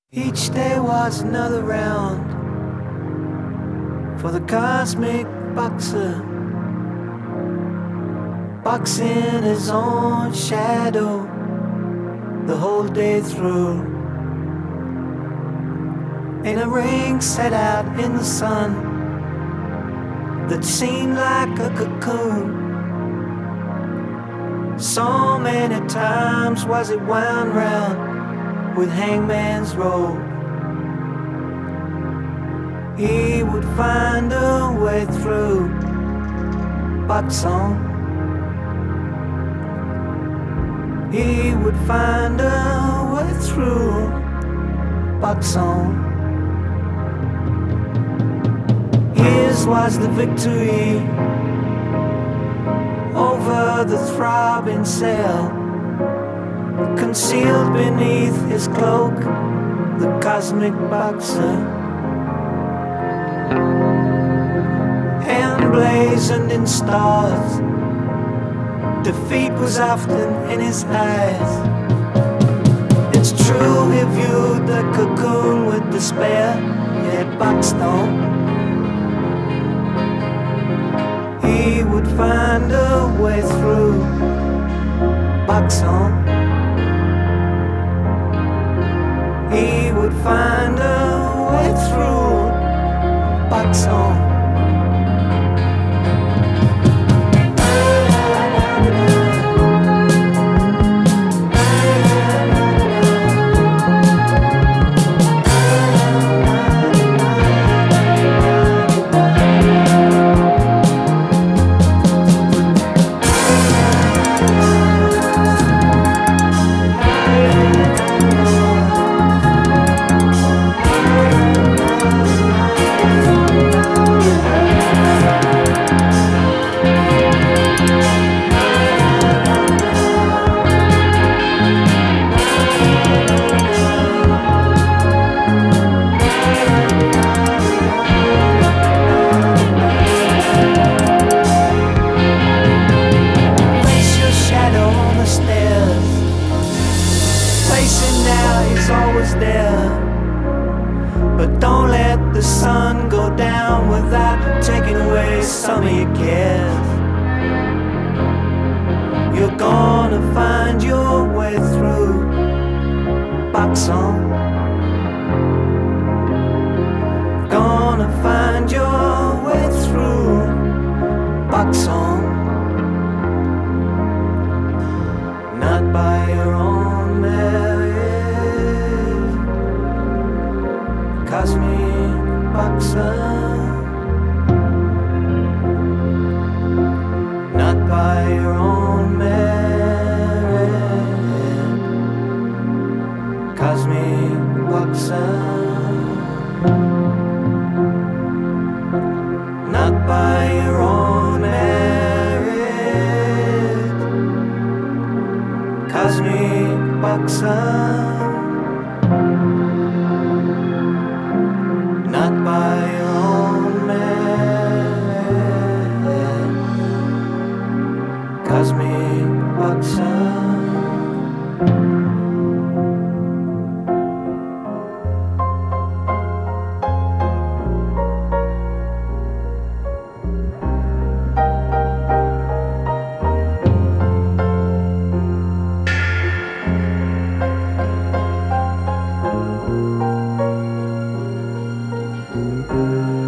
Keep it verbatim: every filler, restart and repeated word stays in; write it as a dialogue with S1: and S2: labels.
S1: Each day was another round for the cosmic boxer, boxing his own shadow the whole day through. In a ring set out in the sun that seemed like a cocoon. So many times was it wound round with hangman's rope. He would find a way through, box on. He would find a way through, box on. His was the victory over the throbbing cell, concealed beneath his cloak, the cosmic boxer, emblazoned in stars. Defeat was often in his eyes. It's true he viewed the cocoon with despair, yet boxed on. He would find a way through, box on. He would find a way through, box on. Always there, but don't let the sun go down without taking away some of your cares. You're gonna find your way through, box on. Gonna find your way through, box on. Not by your own merit, cosmic boxer. Not by your own merit, cosmic boxer. Not by your own merit, cosmic boxer. Not by your own merit, cosmic boxer. Thank you.